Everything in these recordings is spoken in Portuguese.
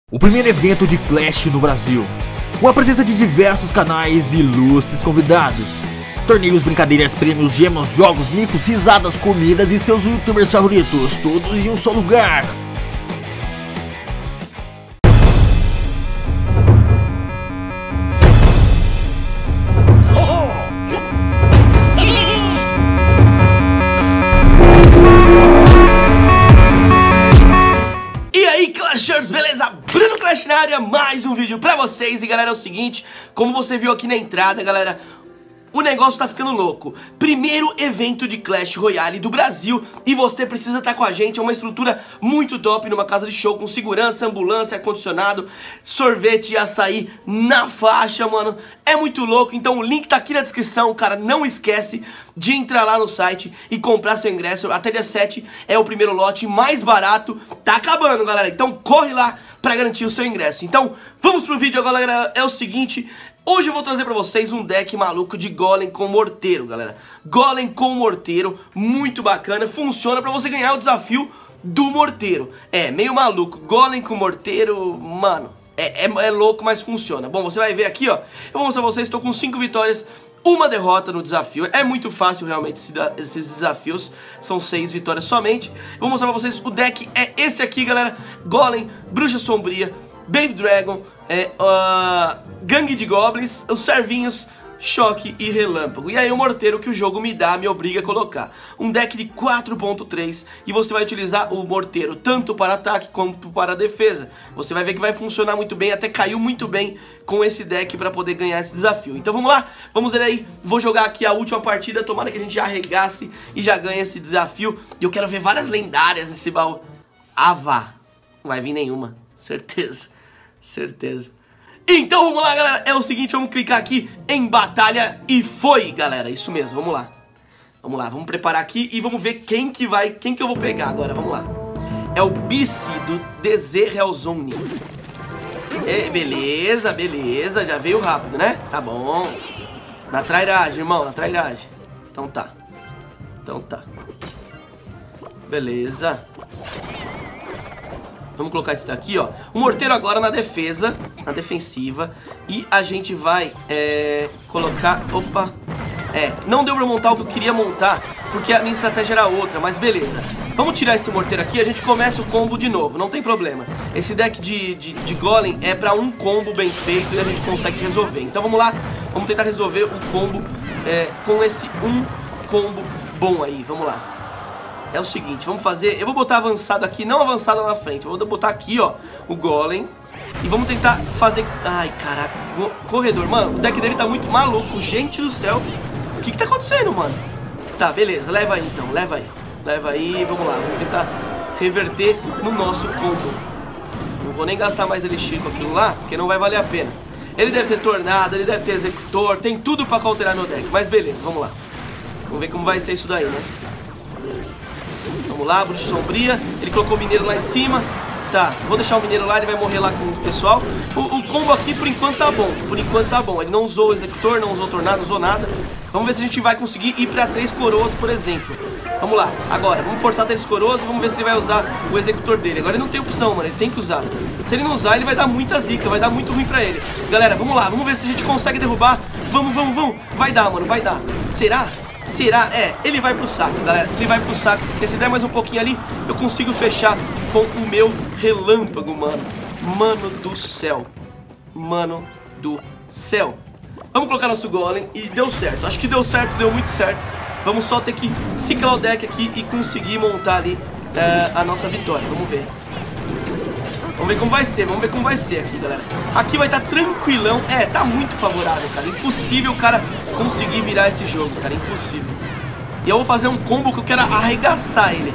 O primeiro evento de Clash no Brasil, com a presença de diversos canais e ilustres convidados. Torneios, brincadeiras, prêmios, gemas, jogos, micos, risadas, comidas e seus youtubers favoritos, todos em um só lugar. Clashers, beleza? Bruno Clash na área, mais um vídeo pra vocês. E galera, é o seguinte, como você viu aqui na entrada, galera, o negócio tá ficando louco. Primeiro evento de Clash Royale do Brasil e você precisa estar com a gente. É uma estrutura muito top, numa casa de show com segurança, ambulância, ar-condicionado, sorvete e açaí na faixa, mano. É muito louco, então o link tá aqui na descrição, cara. Não esquece de entrar lá no site e comprar seu ingresso. Até dia 7 é o primeiro lote mais barato. Tá acabando, galera, então corre lá pra garantir o seu ingresso. Então vamos pro vídeo agora, galera. É o seguinte, hoje eu vou trazer pra vocês um deck maluco de Golem com Morteiro, galera. Golem com Morteiro, muito bacana. Funciona pra você ganhar o desafio do Morteiro. É, meio maluco, Golem com Morteiro, mano, é louco, mas funciona. Bom, você vai ver aqui, ó, eu vou mostrar pra vocês, tô com 5 vitórias, uma derrota no desafio. É muito fácil realmente esses desafios, são 6 vitórias somente. Eu vou mostrar pra vocês, o deck é esse aqui, galera. Golem, Bruxa Sombria, Baby Dragon, Gangue de Goblins, os Servinhos, Choque e Relâmpago. E aí o Morteiro que o jogo me dá, me obriga a colocar. Um deck de 4.3 e você vai utilizar o Morteiro tanto para ataque quanto para defesa. Você vai ver que vai funcionar muito bem, até caiu muito bem com esse deck para poder ganhar esse desafio. Então vamos lá, vamos ver aí. Vou jogar aqui a última partida, tomara que a gente já arregasse e já ganhe esse desafio. E eu quero ver várias lendárias nesse baú. Vá, não vai vir nenhuma, certeza. Certeza. Então vamos lá, galera, é o seguinte, vamos clicar aqui em batalha e foi, galera, isso mesmo, vamos lá. Vamos lá, vamos preparar aqui e vamos ver quem que eu vou pegar agora, vamos lá. É o Bici do DZ Hellzone. Beleza, beleza, já veio rápido, né? Tá bom. Na trairagem, irmão, na trairagem. Então tá. Beleza. Vamos colocar esse daqui, ó. O Morteiro agora na defesa, na defensiva. E a gente vai colocar... Opa! Não deu pra montar o que eu queria montar, porque a minha estratégia era outra, mas beleza. Vamos tirar esse Morteiro aqui e a gente começa o combo de novo, não tem problema. Esse deck de Golem é pra um combo bem feito e a gente consegue resolver. Então vamos lá, vamos tentar resolver o combo com esse um combo bom aí, vamos lá. É o seguinte, vamos fazer, eu vou botar avançado aqui, não avançado lá na frente, eu vou botar aqui, ó, o Golem. E vamos tentar fazer, ai caraca, corredor, mano, o deck dele tá muito maluco, gente do céu. O que tá acontecendo, mano? Tá, beleza, leva aí então, leva aí, vamos lá, vamos tentar reverter no nosso combo. Não vou nem gastar mais elixir com aquilo lá, porque não vai valer a pena. Ele deve ter Tornado, ele deve ter Executor, tem tudo pra counterar meu deck, mas beleza, vamos lá. Vamos ver como vai ser isso daí, né? Vamos lá, Bruxa Sombria. Ele colocou o Mineiro lá em cima. Tá, vou deixar o Mineiro lá, ele vai morrer lá com o pessoal. O combo aqui por enquanto tá bom. Por enquanto tá bom. Ele não usou o Executor, não usou o Tornado, não usou nada. Vamos ver se a gente vai conseguir ir pra 3 coroas, por exemplo. Vamos lá, agora, vamos forçar 3 coroas e vamos ver se ele vai usar o Executor dele. Agora ele não tem opção, mano, ele tem que usar. Se ele não usar, ele vai dar muita zica, vai dar muito ruim pra ele. Galera, vamos lá, vamos ver se a gente consegue derrubar. Vamos. Vai dar, mano, vai dar. Será? Ele vai pro saco, galera, ele vai pro saco, porque se der mais um pouquinho ali, eu consigo fechar com o meu Relâmpago, mano. Mano do céu. Vamos colocar nosso Golem e deu certo, acho que deu certo, deu muito certo. Vamos só ter que ciclar o deck aqui e conseguir montar ali a nossa vitória, vamos ver. Vamos ver como vai ser aqui, galera. Aqui vai estar tranquilão. Tá muito favorável, cara. Impossível o cara conseguir virar esse jogo, cara. Impossível. E eu vou fazer um combo que eu quero arregaçar ele.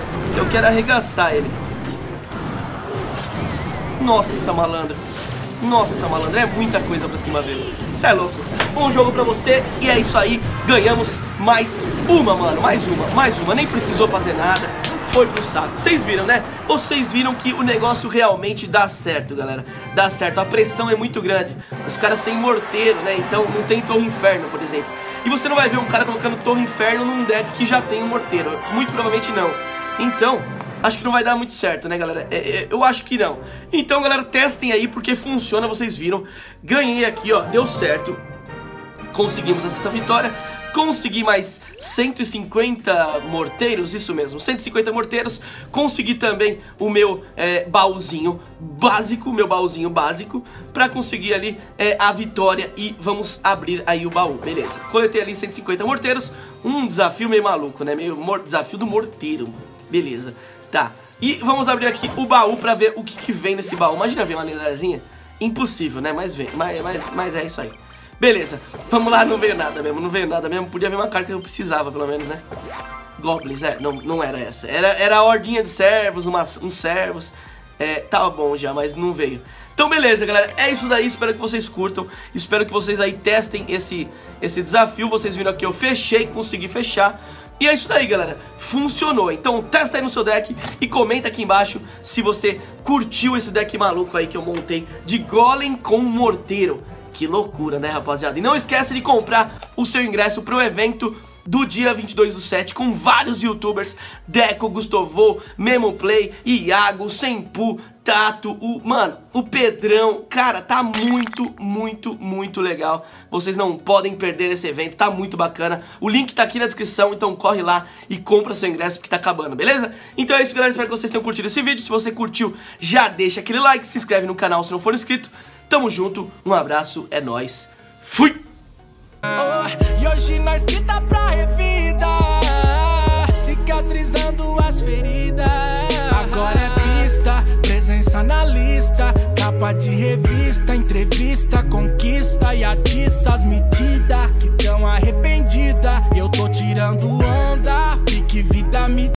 Nossa, malandro. É muita coisa pra cima dele. Isso é louco. Bom jogo pra você. E é isso aí. Ganhamos mais uma, mano. Mais uma. Nem precisou fazer nada. Foi pro saco. Vocês viram, né? Vocês viram que o negócio realmente dá certo, galera. Dá certo. A pressão é muito grande. Os caras têm Morteiro, né? Então não tem Torre Inferno, por exemplo. E você não vai ver um cara colocando Torre Inferno num deck que já tem um Morteiro. Muito provavelmente não. Então, acho que não vai dar muito certo, né, galera? Eu acho que não. Então, galera, testem aí, porque funciona, vocês viram. Ganhei aqui, ó, deu certo. Conseguimos essa vitória. Consegui mais 150 morteiros, isso mesmo, 150 morteiros. Consegui também o meu baúzinho básico, pra conseguir ali a vitória. E vamos abrir aí o baú, beleza. Coletei ali 150 morteiros. Um desafio meio maluco, né, desafio do morteiro, beleza. Tá, e vamos abrir aqui o baú pra ver o que vem nesse baú. Imagina ver uma lendáriazinha, impossível, né, mas vem, mas é isso aí. Beleza, vamos lá, não veio nada mesmo, podia vir uma carta que eu precisava, pelo menos, né? Goblins, não era essa, era a hordinha de servos, uns servos, tava bom já, mas não veio. Então beleza, galera, é isso daí, espero que vocês curtam, espero que vocês aí testem esse desafio. Vocês viram aqui, eu fechei, consegui fechar. E é isso daí, galera, funcionou. Então testa aí no seu deck e comenta aqui embaixo se você curtiu esse deck maluco aí que eu montei de Golem com Morteiro. Que loucura, né, rapaziada? E não esquece de comprar o seu ingresso pro evento do dia 22/7 com vários youtubers, Deco, Gustovo, Memoplay, Iago, Senpu, Tato, o Pedrão. Cara, tá muito legal. Vocês não podem perder esse evento, tá muito bacana. O link tá aqui na descrição, então corre lá e compra seu ingresso porque tá acabando, beleza? Então é isso, galera, espero que vocês tenham curtido esse vídeo. Se você curtiu, já deixa aquele like, se inscreve no canal se não for inscrito. Tamo junto, um abraço, é nóis, fui! E hoje nós que tá pra revida, cicatrizando as feridas. Agora é pista, presença na lista, capa de revista, entrevista, conquista e atiça as medidas que tão arrependida. Eu tô tirando onda, pique vida me